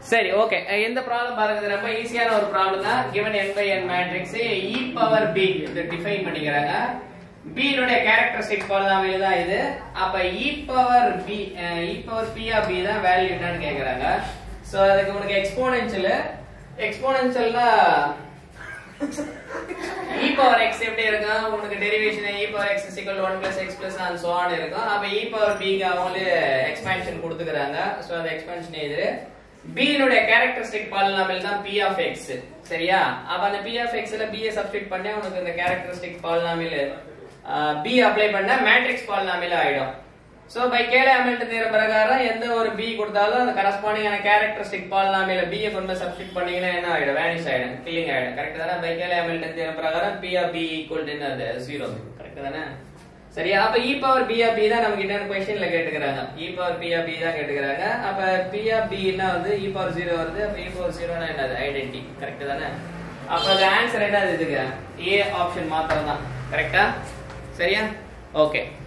சரி ஓகே இந்த ப்ராப்ளம் பாருங்க ரொம்ப ஈஸியான ஒரு ப்ராப்ளம் தான் given n by n matrix e power b இத டிஃபைன் பண்ணிக்கறாங்க b னுடைய கேரக்டரிஸ்டிக் பாலினாமியல் தான் இது அப்ப e பவர் p ஆஃப் b தான் வேல்யூ என்னன்னு கேக்குறாங்க சோ அதுக்கு உங்களுக்கு எக்ஸ்போனென்ஷியல்னா e பவர் x எப்படி இருக்கும் உங்களுக்கு derivation e power x 1 x and so on இருக்கும் அப்ப e பவர் b க்கு அவங்களே எக்ஸ்பான்ஷன் கொடுத்துக்கறாங்க சோ அந்த எக்ஸ்பான்ஷன் இது b னுடைய கேரக்டரிஸ்டிக் பாலினாமியல் தான் p of x சரியா அப்ப அந்த p of x ல b ஐ சப்ஸ்டிட்யூட் பண்ணா உங்களுக்கு இந்த கேரக்டரிஸ்டிக் பாலினாமியல் b அப்ளை பண்ணா மேட்ரிக்ஸ் பாலினாமியல் ஆயிடும் so by Cayley Hamilton theorem பிரகாரம் எந்த ஒரு b கொடுத்தாலும் அந்த கரஸ்பாண்டிங் ஆன கேரக்டரிஸ்டிக் பாலினாமியல் b ஐ கொண்டு சப்ஸ்டிட்யூட் பண்ணீங்கன்னா என்ன ஆயிடும் வேனிஷ் ஆயிடும் கில்லிங் ஆயிடும் கரெக்ட் தானே பை கேலே ஹாமில்டன் தியரம் பிரகாரம் p of b = என்னது 0 கரெக்ட் தானே சரியா அப்ப e power b of b தான் நமக்கு இன்னொரு क्वेश्चनல கேட்டுக்கறாங்க e power b of b தான் கேட்டுக்கறாங்க அப்ப p of b னா வந்து e பவர் 0 வருது அப்ப e பவர் 0 னா என்னது ஐடென்டி கரெக்ட் தானே அப்ப the ஆன்சர் என்னது இதுக்கு a ஆப்ஷன் மாத்திரம் தான் கரெக்ட்டா சரியா ஓகே